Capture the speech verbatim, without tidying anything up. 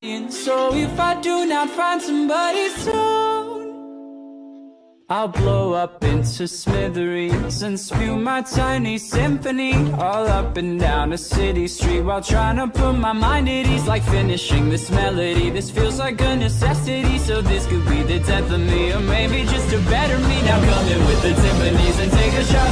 So if I do not find somebody soon, I'll blow up into smithereens and spew my tiny symphony all up and down a city street, while trying to put my mind at ease, like finishing this melody. This feels like a necessity, so this could be the death of me, or maybe just a better me. Now come in with the timpanis and take a shot